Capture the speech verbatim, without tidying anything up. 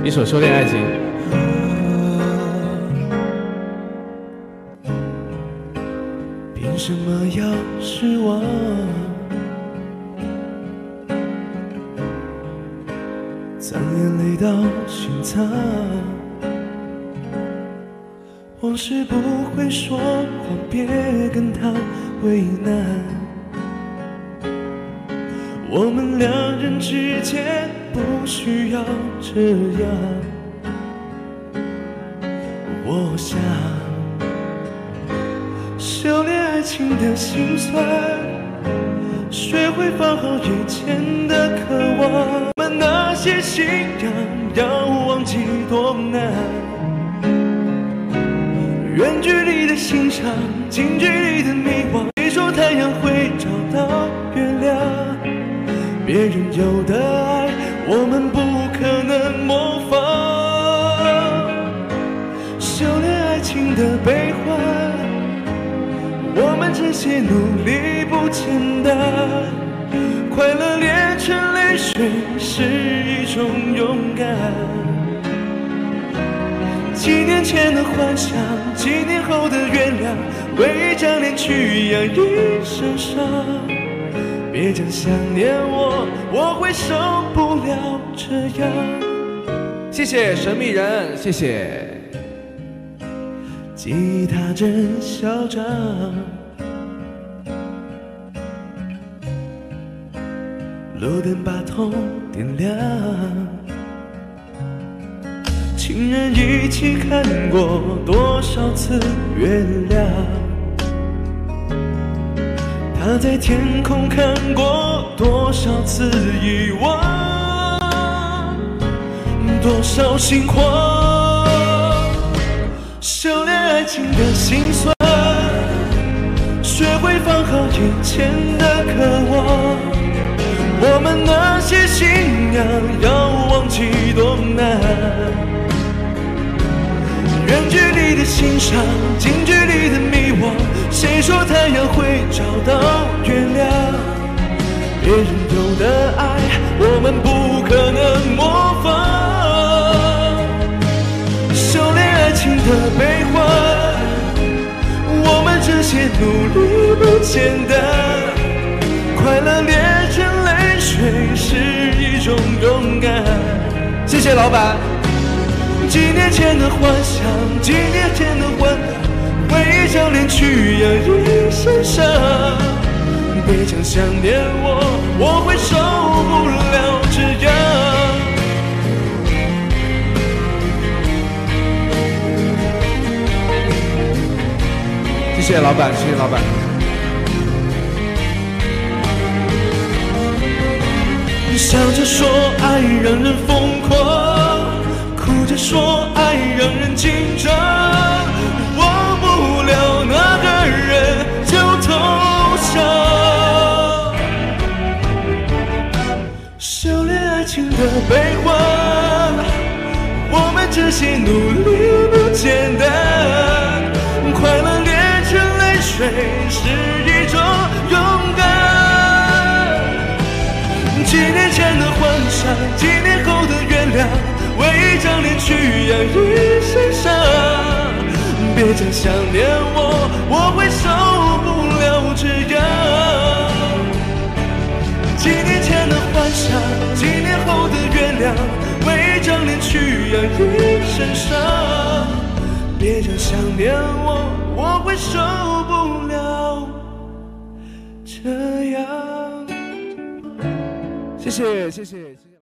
一首《修炼爱情》。 凭什么要失望？藏眼泪到心脏，往事不会说谎，别跟他为难。我们两人之间不需要这样。我想修炼爱情的辛酸，学会放好以前的渴望。我们那些信仰要忘记多难，远距离的欣赏，近距离的迷惘。谁说太阳会找到月亮？别人有的爱，我们不可能模仿。修炼爱情的悲欢，我们这些努力不简单。快乐炼成泪水是一种勇敢。几年前的幻想，几年后的原谅，为一张脸去养一身伤。别讲想念我，我会受不了这样。 谢谢神秘人，谢谢。 吉他真嚣张，路灯把痛点亮，情人一起看过多少次月亮，他在天空看过多少次遗忘，多少心慌。修炼爱情的辛酸，学会放好眼前的渴望。我们那些信仰要忘记多难，远距离的欣赏，近距离的迷惘。谁说太阳会找到月亮？别人有的爱，我们不可能模仿。修炼爱情的悲欢，我们这些努力不简单。快乐炼成泪水是一种勇敢。 谢谢老板。 几年前的幻想，几年前的幻想，为一张脸去养一身伤。别讲想念我，我会受不了这样。 谢谢老板，谢谢老板。 笑着说爱让人疯狂，哭着说爱让人紧张。忘不了那个人就投降。修炼爱情的悲欢，我们这些努力不简单。快乐炼成泪水是一种勇敢。几年前的幻想，几年后的原谅，为一张脸去养一身伤。别讲想念我，我会受不了这样。几年前的幻想，几年后的原谅，为一张脸去养一身伤。别讲想念我，我会受不了这样。 谢谢，谢谢。